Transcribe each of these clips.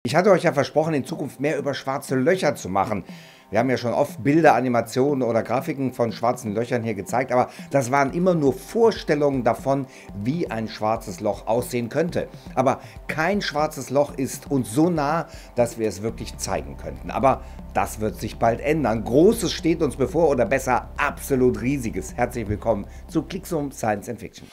Ich hatte euch ja versprochen, in Zukunft mehr über schwarze Löcher zu machen. Wir haben ja schon oft Bilder, Animationen oder Grafiken von schwarzen Löchern hier gezeigt, aber das waren immer nur Vorstellungen davon, wie ein schwarzes Loch aussehen könnte. Aber kein schwarzes Loch ist uns so nah, dass wir es wirklich zeigen könnten. Aber das wird sich bald ändern. Großes steht uns bevor, oder besser absolut riesiges. Herzlich willkommen zu Clixum Science and Fiction.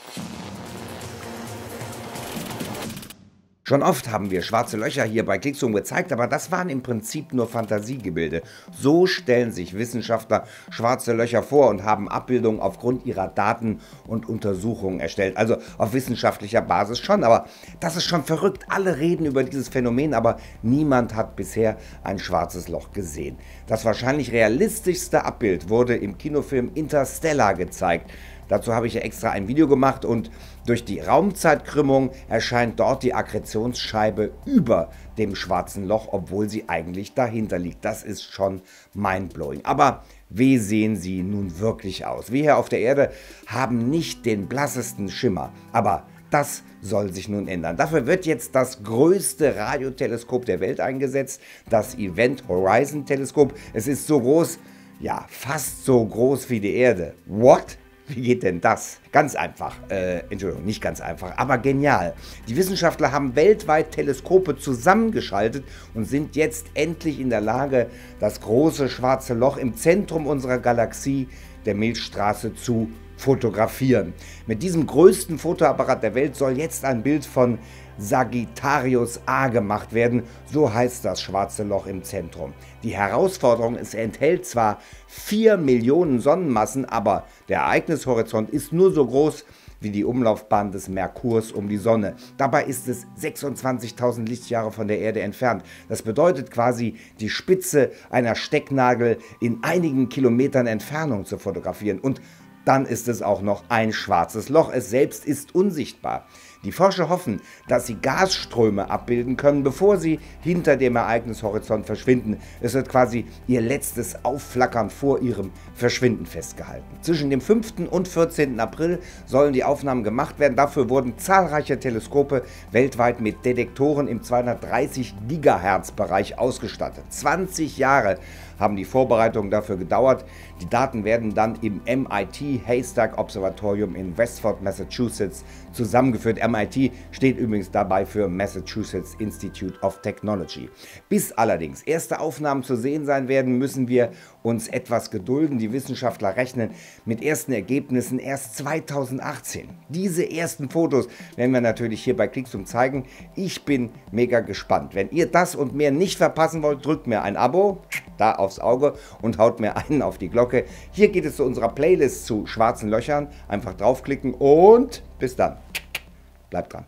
Schon oft haben wir schwarze Löcher hier bei Clixum gezeigt, aber das waren im Prinzip nur Fantasiegebilde. So stellen sich Wissenschaftler schwarze Löcher vor und haben Abbildungen aufgrund ihrer Daten und Untersuchungen erstellt. Also auf wissenschaftlicher Basis schon, aber das ist schon verrückt. Alle reden über dieses Phänomen, aber niemand hat bisher ein schwarzes Loch gesehen. Das wahrscheinlich realistischste Abbild wurde im Kinofilm Interstellar gezeigt. Dazu habe ich ja extra ein Video gemacht und durch die Raumzeitkrümmung erscheint dort die Akkretionsscheibe über dem schwarzen Loch, obwohl sie eigentlich dahinter liegt. Das ist schon mindblowing. Aber wie sehen sie nun wirklich aus? Wir hier auf der Erde haben nicht den blassesten Schimmer, aber das soll sich nun ändern. Dafür wird jetzt das größte Radioteleskop der Welt eingesetzt, das Event Horizon Teleskop. Es ist so groß, ja, fast so groß wie die Erde. What? Wie geht denn das? Ganz einfach, Entschuldigung, nicht ganz einfach, aber genial. Die Wissenschaftler haben weltweit Teleskope zusammengeschaltet und sind jetzt endlich in der Lage, das große schwarze Loch im Zentrum unserer Galaxie, der Milchstraße, zu fotografieren. Mit diesem größten Fotoapparat der Welt soll jetzt ein Bild von Sagittarius A gemacht werden, so heißt das schwarze Loch im Zentrum. Die Herausforderung, es enthält zwar 4 Millionen Sonnenmassen, aber der Ereignishorizont ist nur so groß wie die Umlaufbahn des Merkurs um die Sonne. Dabei ist es 26.000 Lichtjahre von der Erde entfernt. Das bedeutet quasi, die Spitze einer Stecknadel in einigen Kilometern Entfernung zu fotografieren. Und dann ist es auch noch ein schwarzes Loch. Es selbst ist unsichtbar. Die Forscher hoffen, dass sie Gasströme abbilden können, bevor sie hinter dem Ereignishorizont verschwinden. Es wird quasi ihr letztes Aufflackern vor ihrem Verschwinden festgehalten. Zwischen dem 5. und 14. April sollen die Aufnahmen gemacht werden. Dafür wurden zahlreiche Teleskope weltweit mit Detektoren im 230 GHz Bereich ausgestattet. 20 Jahre haben die Vorbereitungen dafür gedauert. Die Daten werden dann im MIT Haystack Observatorium in Westford, Massachusetts zusammengeführt. MIT steht übrigens dabei für Massachusetts Institute of Technology. Bis allerdings erste Aufnahmen zu sehen sein werden, müssen wir uns etwas gedulden. Die Wissenschaftler rechnen mit ersten Ergebnissen erst 2018. Diese ersten Fotos werden wir natürlich hier bei Clixum zeigen. Ich bin mega gespannt. Wenn ihr das und mehr nicht verpassen wollt, drückt mir ein Abo da aufs Auge und haut mir einen auf die Glocke. Hier geht es zu unserer Playlist zu schwarzen Löchern. Einfach draufklicken und bis dann. Bleibt dran.